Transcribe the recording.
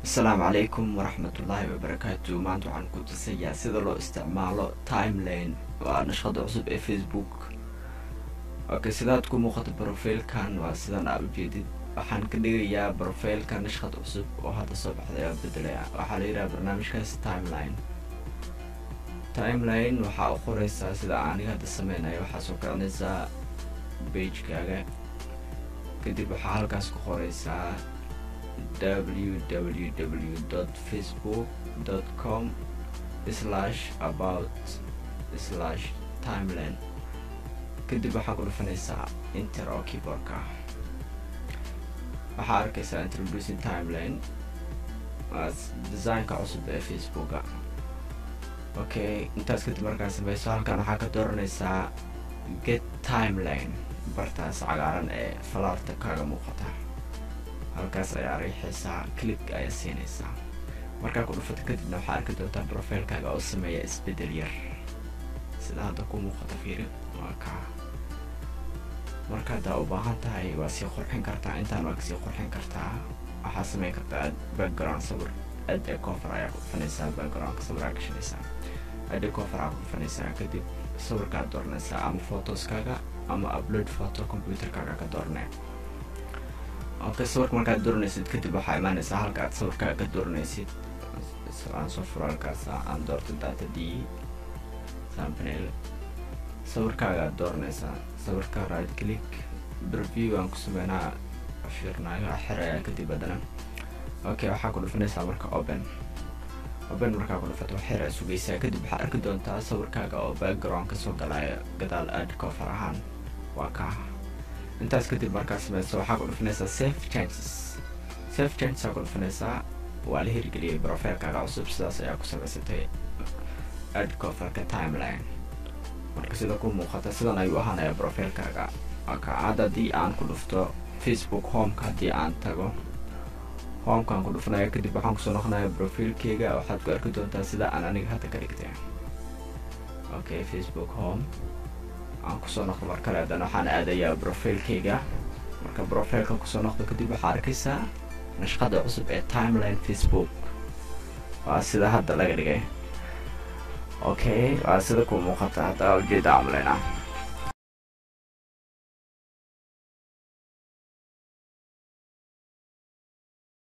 السلام عليكم ورحمة الله وبركاته. maanta waxaan ku tusayaa sida loo isticmaalo timeline waa nashqad cusub ee Facebook. Okay, sidaad ku muuqato profile-kan waa sidan aad u jeedid. Waxaan ka dhigayaa profile-kan nashqad cusub oo hadda soo baxday oo bedelaya. Waxaa la yiraahdaa barnaamijkaas timeline. Timeline waxaa u qoraysaa sida aniga hadda sameynayo. Waxaa soo kicinaysaa page-kaaga. Kadib waxaa halkaas ku qoraysaa www.facebook.com/about/timeline. kadib waxaa ku dhufanaysaa enter oo keyboardka. waxaa arkaysaa introducing timeline waa designka cusub ee Facebooka. Okay, intaas kadib markaa sameyso halkan waxaa ka dooranaysaa get timeline bartaas cagaaran ee falaarta kaaga muuqata. halkaas ayaa riixaysaa click ayaa siinaysaa. markaa ku dhufato kadibna waxaa arki doontaa profile-kaaga oo sameeya isbedel yar sida hadda ku muuqata. fiiri waa kaa. marka haddaa u baahan tahay waa sii qurxin kartaa. intaan waa kasii qurxin kartaa. waxaa sameyn kartaa background sawir add a cover ayaa ku dhufanaysaa. backgroundka sawir gashanaysaa. add a cover ayaa ku dhufanaysaa. kadib sawirkaad dooranaysaa ama photoskaaga ama upload photo computerkaaga ka dooranaya. okay, sawirka markaad dooranaysid kadib waxaa imaanaysaa halka aad sawirkaaga ka dooranaysid. aan soo furo halkaas aan doorto data d thumbnail. sawirkaaga aad dooranaysaa. sawirka right click preview aan ku sameynaa fiirnaayo xiraya kadib badana. okay, waxaa ku dhufanaysaa marka open markaa ku dhufato xira sugaysaa. kadib waxaa arki doontaa sawirkaaga oo background ka soo galaya gadaal add cover ahaan. waa kaa. intaas kadib markaa sameyso waxaa ku dhufanaysaa save changes ku dhufanaysaa. waa la hirgeliyay profile-kaaga cusub. sidaas ayaa ku samaysatay add coverka timeline. marka sida ku muuqata sidan ayuu ahaanaya profile-kaaga. hadda haddii aan ku dhufto Facebook home-ka, haddii aan tago home-kaan ku dhufanaya kadib waxaan kusoo noqonaya profile-keyga. waxaad ku arki doontaa sida aan aniga hadda ka dhigtay. okay, Facebook home aan kusoo noqdo mar kale. haddana waxaan aadayaa profile-keyga. marka profile-ka kusoo noqdo kadib waxaa arkaysaa nashqada cusub ee timeline Facebook. waa sida hadda laga dhigay. okay, waa sida ku muuqata hadda ujeeda camleynaa.